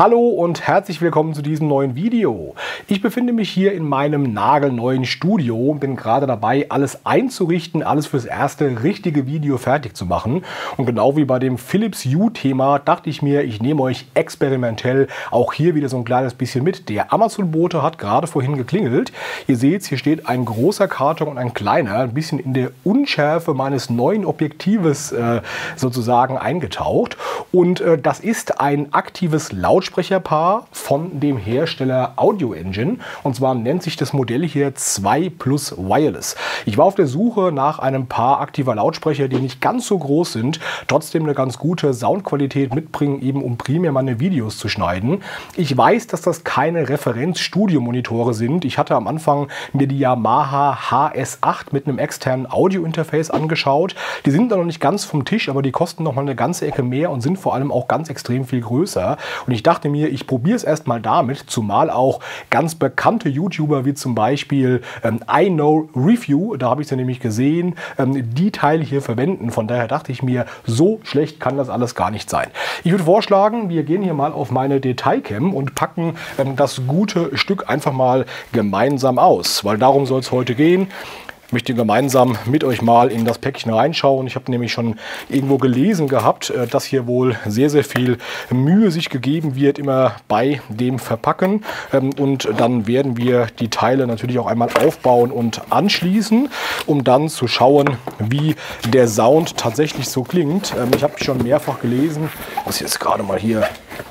Hallo und herzlich willkommen zu diesem neuen Video. Ich befinde mich hier in meinem nagelneuen Studio und bin gerade dabei, alles einzurichten, alles fürs erste richtige Video fertig zu machen. Und genau wie bei dem Philips Hue-Thema dachte ich mir, ich nehme euch experimentell auch hier wieder so ein kleines bisschen mit. Der Amazon-Bote hat gerade vorhin geklingelt. Ihr seht, hier steht ein großer Karton und ein kleiner, ein bisschen in der Unschärfe meines neuen Objektives sozusagen eingetaucht. Und das ist ein aktives Lautsprecherpaar von dem Hersteller Audio Engine. Und zwar nennt sich das Modell hier 2 Plus Wireless. Ich war auf der Suche nach einem Paar aktiver Lautsprecher, die nicht ganz so groß sind, trotzdem eine ganz gute Soundqualität mitbringen, eben um primär meine Videos zu schneiden. Ich weiß, dass das keine Referenz-Studio-Monitore sind. Ich hatte am Anfang mir die Yamaha HS8 mit einem externen Audio-Interface angeschaut. Die sind noch nicht ganz vom Tisch, aber die kosten noch mal eine ganze Ecke mehr und sind vor allem auch ganz extrem viel größer. Und ich dachte mir, ich probiere es erstmal damit, zumal auch ganz bekannte YouTuber wie zum Beispiel I Know Review, da habe ich sie nämlich gesehen, die Teile hier verwenden. Von daher dachte ich mir, so schlecht kann das alles gar nicht sein. Ich würde vorschlagen, wir gehen hier mal auf meine Detailcam und packen das gute Stück einfach mal gemeinsam aus, weil darum soll es heute gehen. Ich möchte gemeinsam mit euch mal in das Päckchen reinschauen. Ich habe nämlich schon irgendwo gelesen gehabt, dass hier wohl sehr, sehr viel Mühe sich gegeben wird, immer bei dem Verpacken. Und dann werden wir die Teile natürlich auch einmal aufbauen und anschließen, um dann zu schauen, wie der Sound tatsächlich so klingt. Ich habe schon mehrfach gelesen, ich muss jetzt gerade mal hier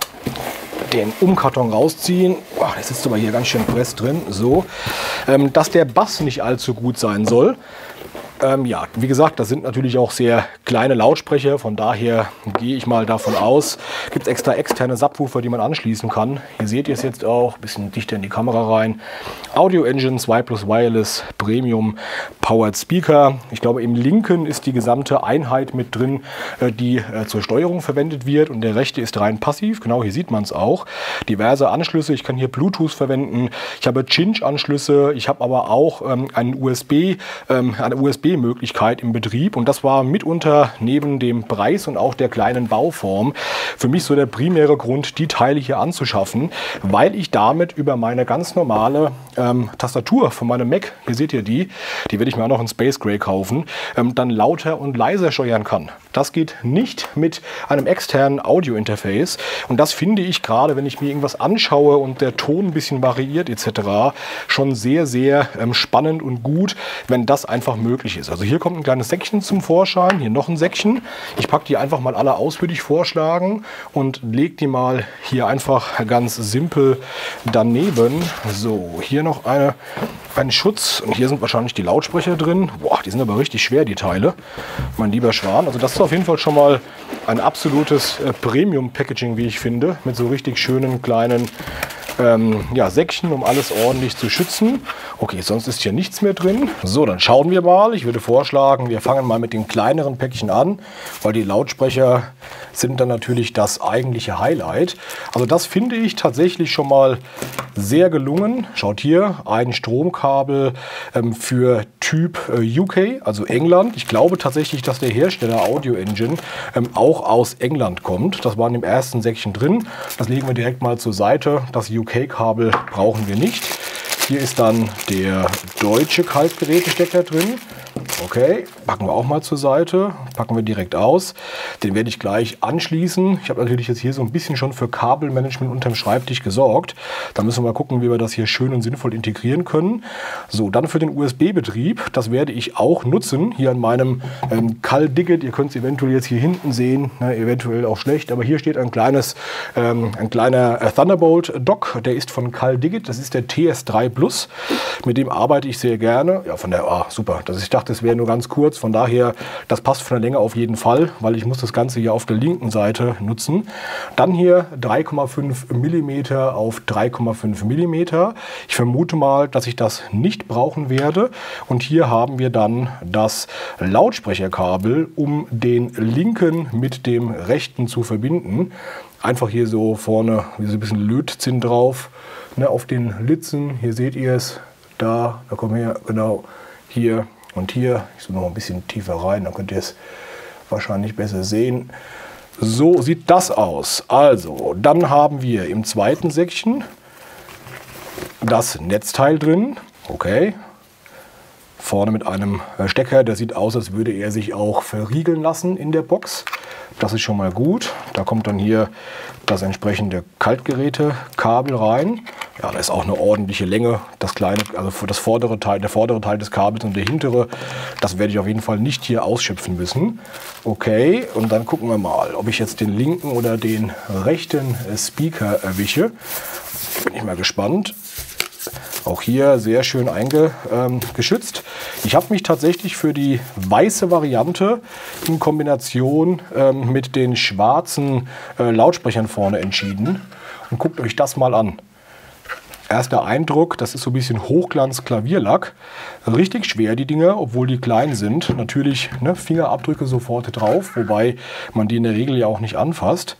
den Umkarton rausziehen. Oh, der sitzt aber hier ganz schön press drin. So, dass der Bass nicht allzu gut sein soll. Ja, wie gesagt, das sind natürlich auch sehr kleine Lautsprecher, von daher gehe ich mal davon aus. Gibt es extra externe Subwoofer, die man anschließen kann. Hier seht ihr es jetzt auch, ein bisschen dichter in die Kamera rein. Audio Engine 2 Plus Wireless Premium Powered Speaker. Ich glaube, im linken ist die gesamte Einheit mit drin, die zur Steuerung verwendet wird, und der rechte ist rein passiv. Genau, hier sieht man es auch. Diverse Anschlüsse, ich kann hier Bluetooth verwenden. Ich habe Cinch-Anschlüsse, ich habe aber auch eine USB-Möglichkeit im Betrieb, und das war mitunter neben dem Preis und auch der kleinen Bauform für mich so der primäre Grund, die Teile hier anzuschaffen, weil ich damit über meine ganz normale Tastatur von meinem Mac, hier seht ihr die werde ich mir auch noch in Space Gray kaufen, dann lauter und leiser steuern kann. Das geht nicht mit einem externen Audio-Interface, und das finde ich, gerade wenn ich mir irgendwas anschaue und der Ton ein bisschen variiert etc., schon sehr, sehr spannend und gut, wenn das einfach möglich ist. Also hier kommt ein kleines Säckchen zum Vorschein, hier noch ein Säckchen. Ich packe die einfach mal alle aus, würde ich vorschlagen, und lege die mal hier einfach ganz simpel daneben. So, hier noch ein Schutz, und hier sind wahrscheinlich die Lautsprecher drin. Boah, die sind aber richtig schwer, die Teile, mein lieber Schwan. Also das ist auf jeden Fall schon mal ein absolutes Premium-Packaging, wie ich finde, mit so richtig schönen kleinen ja, Säckchen, um alles ordentlich zu schützen. Okay, sonst ist hier nichts mehr drin. So, dann schauen wir mal. Ich würde vorschlagen, wir fangen mal mit den kleineren Päckchen an, weil die Lautsprecher sind dann natürlich das eigentliche Highlight. Also das finde ich tatsächlich schon mal sehr gelungen. Schaut hier, ein Stromkabel für Typ UK, also England. Ich glaube tatsächlich, dass der Hersteller Audio Engine auch aus England kommt. Das war in dem ersten Säckchen drin. Das legen wir direkt mal zur Seite. Das UK-Kabel brauchen wir nicht. Hier ist dann der deutsche Kaltgerätestecker drin. Okay, packen wir auch mal zur Seite, packen wir direkt aus. Den werde ich gleich anschließen. Ich habe natürlich jetzt hier so ein bisschen schon für Kabelmanagement unterm Schreibtisch gesorgt. Da müssen wir mal gucken, wie wir das hier schön und sinnvoll integrieren können. So, dann für den USB-Betrieb, das werde ich auch nutzen, hier an meinem CalDigit. Ihr könnt es eventuell jetzt hier hinten sehen, ne, eventuell auch schlecht, aber hier steht ein kleiner Thunderbolt-Dock, der ist von CalDigit, das ist der TS3 Plus. Mit dem arbeite ich sehr gerne. Ja, von der, super, ich dachte, es wäre nur ganz kurz, von daher, das passt von der Länge auf jeden Fall, weil ich muss das Ganze hier auf der linken Seite nutzen. Dann hier 3,5 mm auf 3,5 mm. Ich vermute mal, dass ich das nicht brauchen werde. Und hier haben wir dann das Lautsprecherkabel, um den linken mit dem rechten zu verbinden. Einfach hier so vorne, wie so ein bisschen Lötzinn drauf, ne, auf den Litzen. Hier seht ihr es, da kommen wir, genau, hier. Und hier, ich zoome noch ein bisschen tiefer rein, dann könnt ihr es wahrscheinlich besser sehen. So sieht das aus. Also, dann haben wir im zweiten Säckchen das Netzteil drin. Okay. Vorne mit einem Stecker, der sieht aus, als würde er sich auch verriegeln lassen in der Box. Das ist schon mal gut. Da kommt dann hier das entsprechende Kaltgerätekabel rein. Ja, da ist auch eine ordentliche Länge. Das kleine, also für das vordere Teil, der vordere Teil des Kabels und der hintere, das werde ich auf jeden Fall nicht hier ausschöpfen müssen. Okay, und dann gucken wir mal, ob ich jetzt den linken oder den rechten Speaker erwische. Bin ich mal gespannt. Auch hier sehr schön eingeschützt. Ich habe mich tatsächlich für die weiße Variante in Kombination mit den schwarzen Lautsprechern vorne entschieden. Und guckt euch das mal an. Erster Eindruck, das ist so ein bisschen Hochglanz-Klavierlack. Richtig schwer die Dinger, obwohl die klein sind. Natürlich Fingerabdrücke sofort drauf, wobei man die in der Regel ja auch nicht anfasst.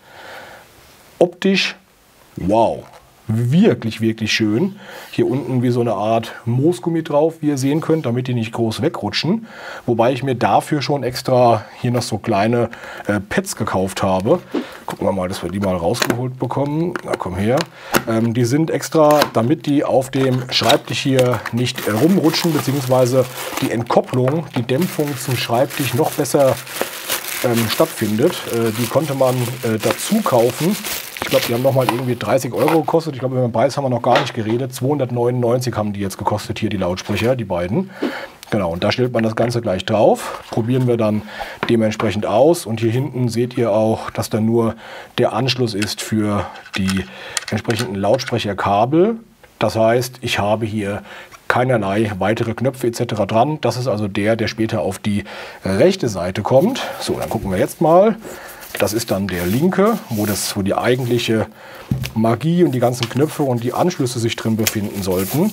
Optisch, wow. Wirklich, wirklich schön. Hier unten wie so eine Art Moosgummi drauf, wie ihr sehen könnt, damit die nicht groß wegrutschen. Wobei ich mir dafür schon extra hier noch so kleine Pads gekauft habe. Gucken wir mal, dass wir die mal rausgeholt bekommen. Na, komm her. Die sind extra, damit die auf dem Schreibtisch hier nicht rumrutschen, beziehungsweise die Entkopplung, die Dämpfung zum Schreibtisch noch besser stattfindet. Die konnte man dazu kaufen. Ich glaube, die haben noch mal irgendwie 30 € gekostet. Ich glaube, über den Preis haben wir noch gar nicht geredet. 299 haben die jetzt gekostet, hier die Lautsprecher, die beiden. Genau, und da stellt man das Ganze gleich drauf. Probieren wir dann dementsprechend aus. Und hier hinten seht ihr auch, dass da nur der Anschluss ist für die entsprechenden Lautsprecherkabel. Das heißt, ich habe hier keinerlei weitere Knöpfe etc. dran. Das ist also der später auf die rechte Seite kommt. So, dann gucken wir jetzt mal. Das ist dann der linke, wo die eigentliche Magie und die ganzen Knöpfe und die Anschlüsse sich drin befinden sollten.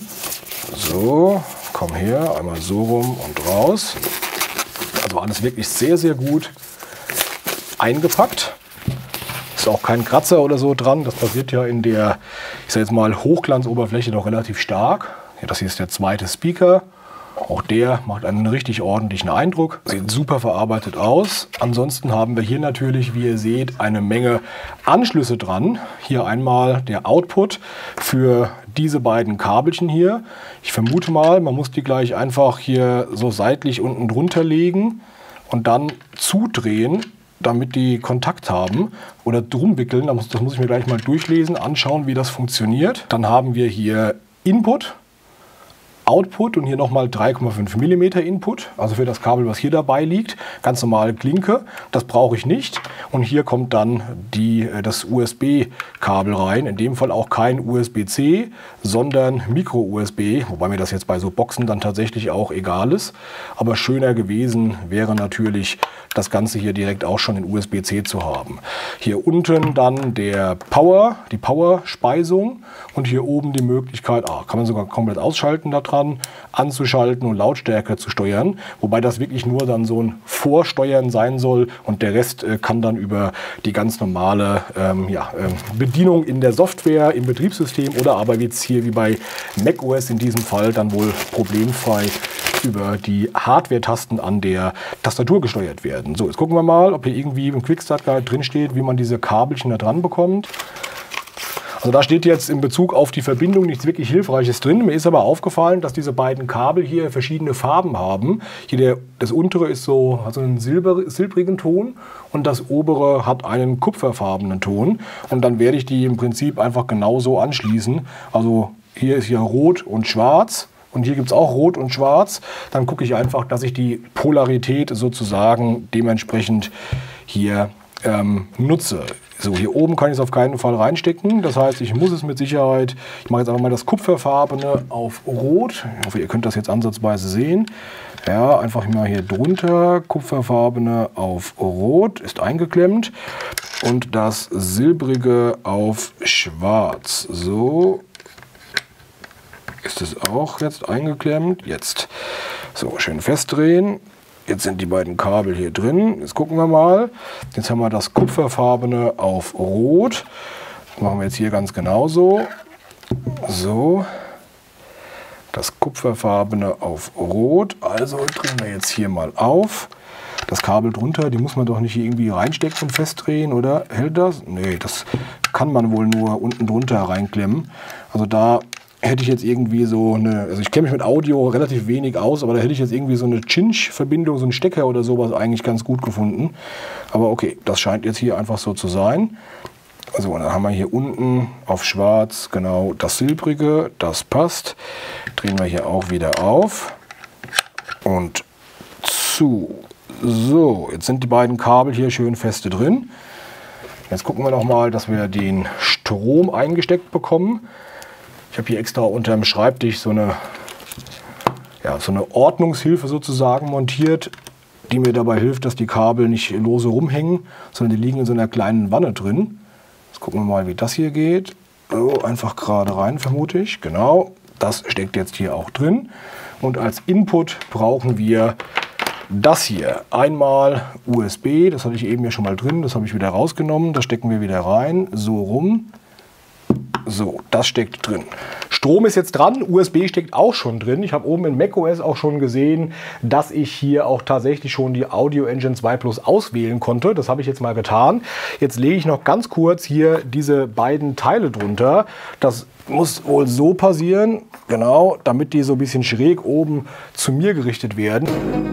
So, komm her, einmal so rum und raus. Also alles wirklich sehr, sehr gut eingepackt. Ist auch kein Kratzer oder so dran. Das passiert ja in der, ich sage jetzt mal, Hochglanzoberfläche noch relativ stark. Ja, das hier ist der zweite Speaker. Auch der macht einen richtig ordentlichen Eindruck. Sieht super verarbeitet aus. Ansonsten haben wir hier natürlich, wie ihr seht, eine Menge Anschlüsse dran. Hier einmal der Output für diese beiden Kabelchen hier. Ich vermute mal, man muss die gleich einfach hier so seitlich unten drunter legen und dann zudrehen, damit die Kontakt haben oder drum wickeln. Das muss ich mir gleich mal durchlesen, anschauen, wie das funktioniert. Dann haben wir hier Input, Output und hier nochmal 3,5 mm Input, also für das Kabel, was hier dabei liegt. Ganz normal Klinke, das brauche ich nicht. Und hier kommt dann das USB-Kabel rein. In dem Fall auch kein USB-C, sondern Micro-USB, wobei mir das jetzt bei so Boxen dann tatsächlich auch egal ist. Aber schöner gewesen wäre natürlich, das Ganze hier direkt auch schon in USB-C zu haben. Hier unten dann die Power-Speisung und hier oben die Möglichkeit, kann man sogar komplett ausschalten da dran, anzuschalten und Lautstärke zu steuern, wobei das wirklich nur dann so ein Vorsteuern sein soll und der Rest kann dann über die ganz normale Bedienung in der Software, im Betriebssystem oder aber jetzt hier wie bei macOS in diesem Fall dann wohl problemfrei über die Hardware-Tasten an der Tastatur gesteuert werden. So, jetzt gucken wir mal, ob hier irgendwie im Quickstart Guide drin steht, wie man diese Kabelchen da dran bekommt. Also da steht jetzt in Bezug auf die Verbindung nichts wirklich Hilfreiches drin. Mir ist aber aufgefallen, dass diese beiden Kabel hier verschiedene Farben haben. Hier das untere ist hat so einen silbrigen Ton und das obere hat einen kupferfarbenen Ton. Und dann werde ich die im Prinzip einfach genauso anschließen. Also hier ist ja rot und schwarz. Und hier gibt es auch Rot und Schwarz. Dann gucke ich einfach, dass ich die Polarität sozusagen dementsprechend hier nutze. So, hier oben kann ich es auf keinen Fall reinstecken. Das heißt, ich muss es mit Sicherheit, ich mache jetzt einfach mal das kupferfarbene auf Rot. Ich hoffe, ihr könnt das jetzt ansatzweise sehen. Ja, einfach mal hier drunter, kupferfarbene auf Rot, ist eingeklemmt. Und das silbrige auf Schwarz. So. Ist es auch jetzt eingeklemmt? Jetzt. So, schön festdrehen. Jetzt sind die beiden Kabel hier drin. Jetzt gucken wir mal. Jetzt haben wir das kupferfarbene auf Rot. Das machen wir jetzt hier ganz genauso. So. Das kupferfarbene auf Rot. Also drehen wir jetzt hier mal auf. Das Kabel drunter, die muss man doch nicht hier irgendwie reinstecken und festdrehen, oder? Hält das? Nee, das kann man wohl nur unten drunter reinklemmen. Also da hätte ich jetzt irgendwie so eine, also ich kenne mich mit Audio relativ wenig aus, aber da hätte ich jetzt irgendwie so eine Cinch-Verbindung, so einen Stecker oder sowas eigentlich ganz gut gefunden. Aber okay, das scheint jetzt hier einfach so zu sein. So, und dann haben wir hier unten auf schwarz genau das Silbrige, das passt. Drehen wir hier auch wieder auf und zu. So, jetzt sind die beiden Kabel hier schön feste drin. Jetzt gucken wir noch mal, dass wir den Strom eingesteckt bekommen. Ich habe hier extra unter dem Schreibtisch so eine Ordnungshilfe sozusagen montiert, die mir dabei hilft, dass die Kabel nicht lose rumhängen, sondern die liegen in so einer kleinen Wanne drin. Jetzt gucken wir mal, wie das hier geht. So, einfach gerade rein, vermute ich. Genau, das steckt jetzt hier auch drin. Und als Input brauchen wir das hier. Einmal USB, das hatte ich eben ja schon mal drin, das habe ich wieder rausgenommen. Das stecken wir wieder rein, so rum. So, das steckt drin. Strom ist jetzt dran, USB steckt auch schon drin. Ich habe oben in macOS auch schon gesehen, dass ich hier auch tatsächlich schon die Audio Engine 2 Plus auswählen konnte. Das habe ich jetzt mal getan. Jetzt lege ich noch ganz kurz hier diese beiden Teile drunter. Das muss wohl so passieren, genau, damit die so ein bisschen schräg oben zu mir gerichtet werden.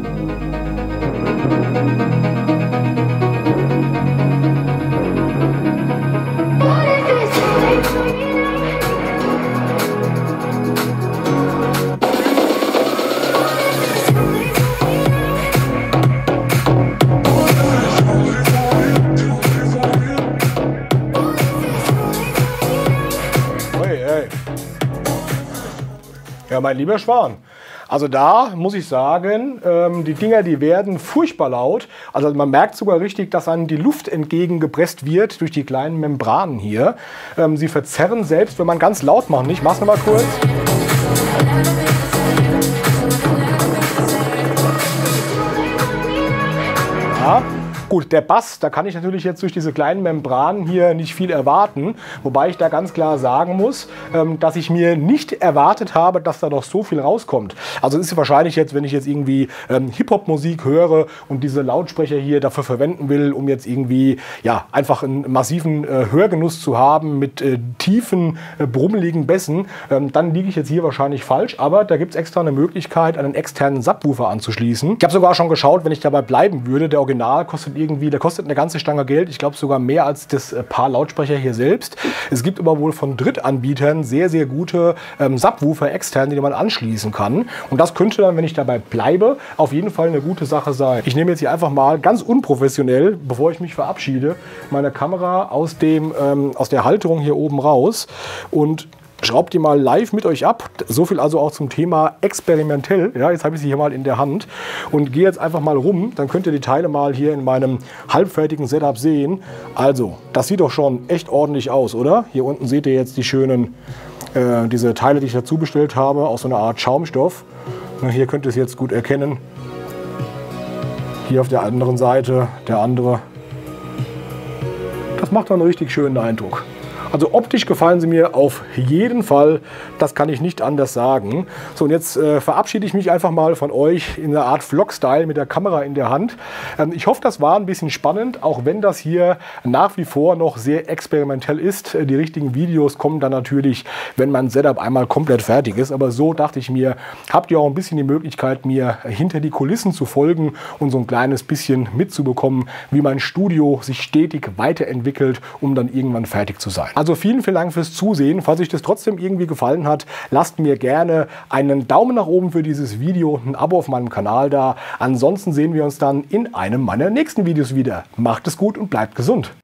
Ja, mein lieber Schwan, also da muss ich sagen, die Dinger, die werden furchtbar laut. Also man merkt sogar richtig, dass einem die Luft entgegengepresst wird durch die kleinen Membranen hier. Sie verzerren selbst, wenn man ganz laut macht. Ich mach's nochmal kurz. Ja. Gut, der Bass, da kann ich natürlich jetzt durch diese kleinen Membranen hier nicht viel erwarten. Wobei ich da ganz klar sagen muss, dass ich mir nicht erwartet habe, dass da noch so viel rauskommt. Also es ist wahrscheinlich jetzt, wenn ich jetzt irgendwie Hip-Hop-Musik höre und diese Lautsprecher hier dafür verwenden will, um jetzt irgendwie ja, einfach einen massiven Hörgenuss zu haben mit tiefen, brummeligen Bässen, dann liege ich jetzt hier wahrscheinlich falsch. Aber da gibt es extra eine Möglichkeit, einen externen Subwoofer anzuschließen. Ich habe sogar schon geschaut, wenn ich dabei bleiben würde, der Original kostet der kostet eine ganze Stange Geld. Ich glaube sogar mehr als das Paar Lautsprecher hier selbst. Es gibt aber wohl von Drittanbietern sehr, sehr gute Subwoofer extern, die man anschließen kann. Und das könnte dann, wenn ich dabei bleibe, auf jeden Fall eine gute Sache sein. Ich nehme jetzt hier einfach mal ganz unprofessionell, bevor ich mich verabschiede, meine Kamera aus der Halterung hier oben raus und schraubt die mal live mit euch ab. So viel also auch zum Thema experimentell. Ja, jetzt habe ich sie hier mal in der Hand und gehe jetzt einfach mal rum. Dann könnt ihr die Teile mal hier in meinem halbfertigen Setup sehen. Also, das sieht doch schon echt ordentlich aus, oder? Hier unten seht ihr jetzt die schönen, diese Teile, die ich dazu bestellt habe, aus so einer Art Schaumstoff. Hier könnt ihr es jetzt gut erkennen. Hier auf der anderen Seite, der andere. Das macht doch einen richtig schönen Eindruck. Also optisch gefallen sie mir auf jeden Fall, das kann ich nicht anders sagen. So, und jetzt verabschiede ich mich einfach mal von euch in einer Art Vlog-Style mit der Kamera in der Hand. Ich hoffe, das war ein bisschen spannend, auch wenn das hier nach wie vor noch sehr experimentell ist. Die richtigen Videos kommen dann natürlich, wenn mein Setup einmal komplett fertig ist. Aber so dachte ich mir, habt ihr auch ein bisschen die Möglichkeit, mir hinter die Kulissen zu folgen und so ein kleines bisschen mitzubekommen, wie mein Studio sich stetig weiterentwickelt, um dann irgendwann fertig zu sein. Also vielen, vielen Dank fürs Zusehen. Falls euch das trotzdem irgendwie gefallen hat, lasst mir gerne einen Daumen nach oben für dieses Video, ein Abo auf meinem Kanal da. Ansonsten sehen wir uns dann in einem meiner nächsten Videos wieder. Macht es gut und bleibt gesund.